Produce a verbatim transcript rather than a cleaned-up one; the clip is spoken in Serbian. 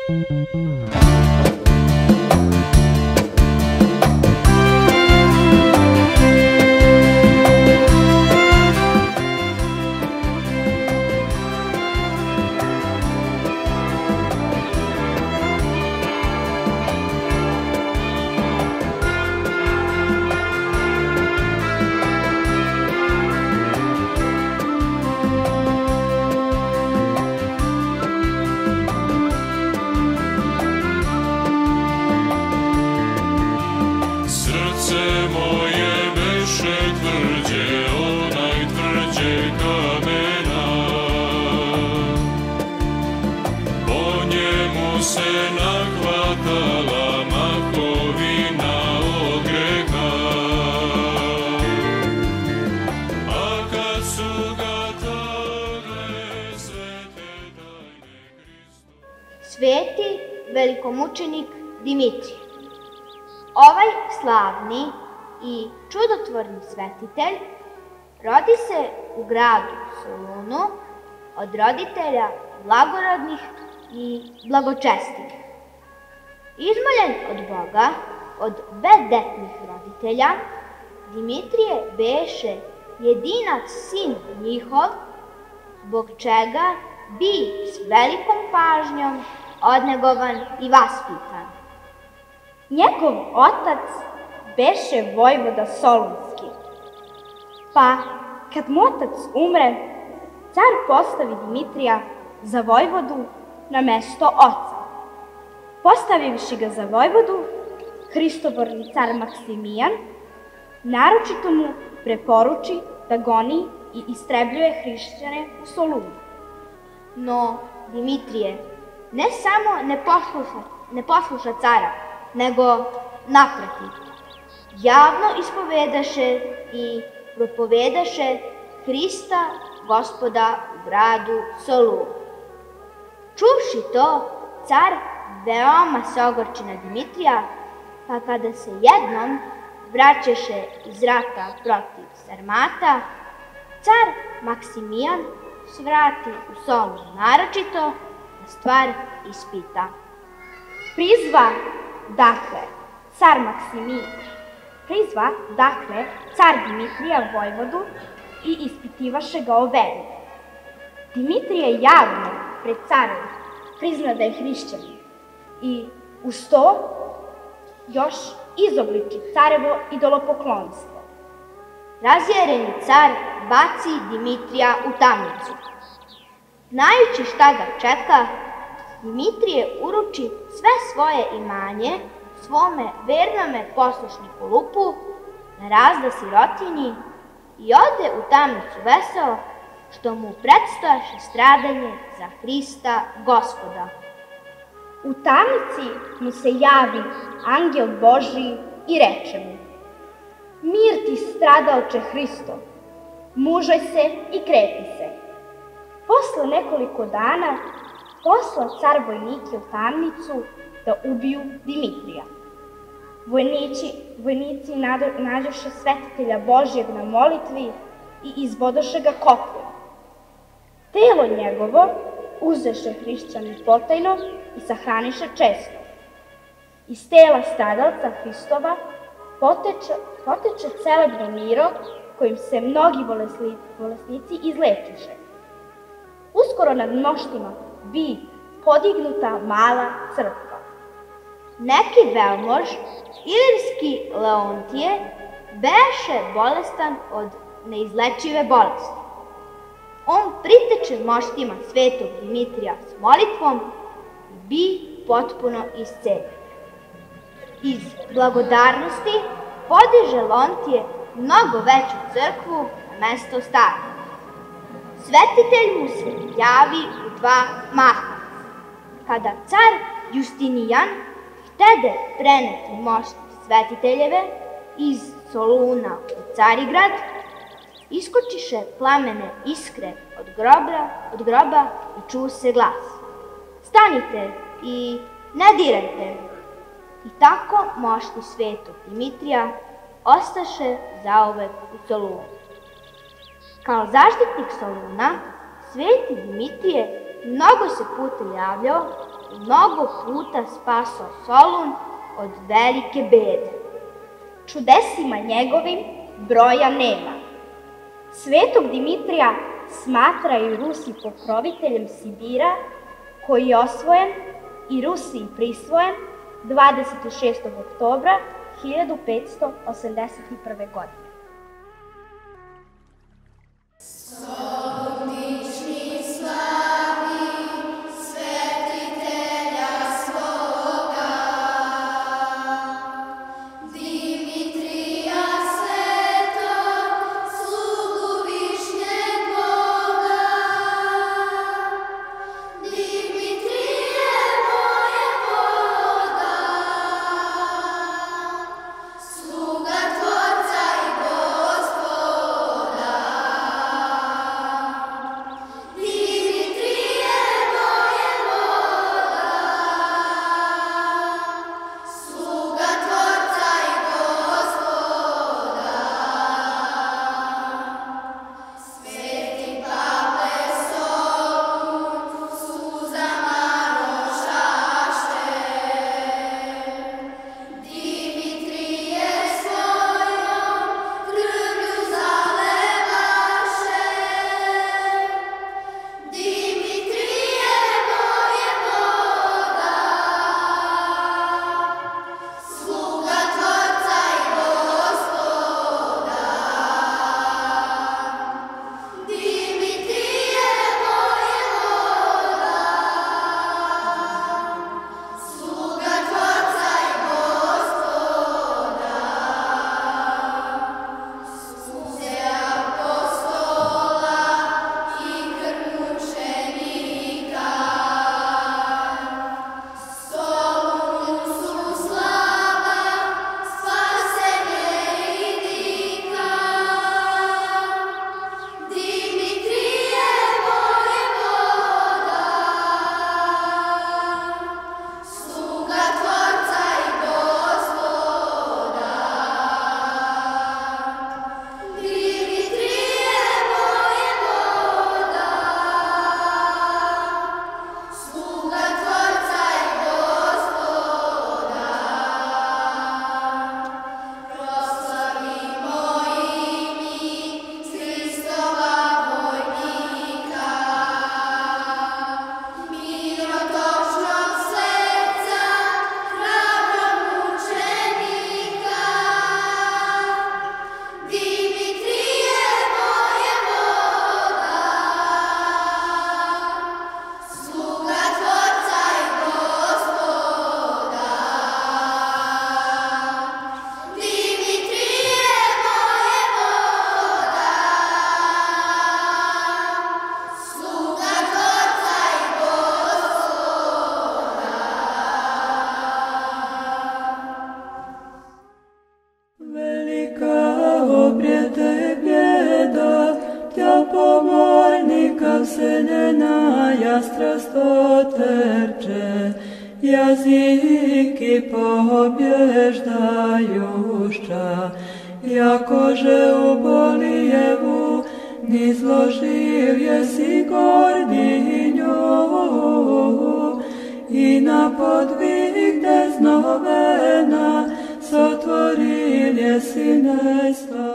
Sveti velikomučenik Dimitrije. Ovaj slavni i čudotvorni svetitelj rodi se u gradu Solunu od roditelja blagorodnih i blagočestivih. Izmoljen od Boga, od bezdetnih roditelja, Dimitrije beše jedinac sin njihov, zbog čega bi s velikom pažnjom odnegovan i vaspitan. Njegov otac beše vojvoda Solunski, pa kad mu otac umre, car postavi Dimitrija za vojvodu na mesto oca. Postavivši ga za vojvodu, hristoborni car Maksimijan naročito mu preporuči da goni i istrebljuje hrišćane u Solunu. No Dimitrije ne samo ne posluša, ne posluša cara, nego naprotiv, javno ispovedaše i propovedaše Hrista Gospoda u gradu Solunu. Čuvši to, car veoma se ogorči na Dimitrija, pa kada se jednom vraćaše iz rata protiv Sarmata, car Maksimijan svrati u Solun naročito da stvar ispita. Prizva, dakle, car Maksimijan, prizva, dakle, car Dimitrija vojvodu i ispitivaše ga o veri. Dimitrije javno pred carem prizna da je hrišćanin i uz to još izobliči carevo idolopoklonstvo. Razjareni car baci Dimitrija u tamnicu. Znajući šta ga čeka, Dimitrije uruči sve svoje imanje svome vernome poslušniku Lupu na razda sirotinji i ode u tamnicu veseo, što mu predstojaše stradanje za Hrista Gospoda. U tamnici mu se javi angel Božiji i reče mu: mir ti stradalče Hristo, mužaj se i krepi se. Posle nekoliko dana posla car vojnike u tamnicu da ubiju Dimitrija. Vojnici, vojnici nađoše svetitelja Božjeg na molitvi i izbodoše ga kopljem. Telo njegovo uzeše hrišćani potajno i sahraniše često. Iz tela stradalca Hristova poteče, poteče celebno miro kojim se mnogi bolesni, bolesnici izlečiše. Uskoro nad moštima bi podignuta mala crkva. Neki velmož, ilirski Leontije, beše bolestan od neizlečive bolesti. On priteče moštima svetog Dimitrija s molitvom i bi potpuno isceljen. Iz blagodarnosti podiže Leontije mnogo veću crkvu na mesto stare. Svetitelj mu se javi u dva maha. Kada car Justinijan htede preneti mošti svetiteljeve iz Soluna u Carigrad, iskočiše plamene iskre od groba, od groba i ču se glas: stanite i ne dirajte. I tako mošti svetog Dimitrija ostaše zauvek u Solunu. Kao zaštitnik Soluna, sveti Dimitrije mnogo se puta javljao mnogo puta spasao Solun od velike bede. Čudesima njegovim broja nema. Svetog Dimitrija smatraju Rusi pokroviteljem Sibira, koji je osvojen i Rusiji prisvojen dvadeset šestog oktobra hiljadu petsto osamdeset prve. godine. Strastoterče, jaziki pobježdajušća, jakože u Bolijevu nizloživ jesi gordinju i na podvig deznovena sotvoril jesi nestva.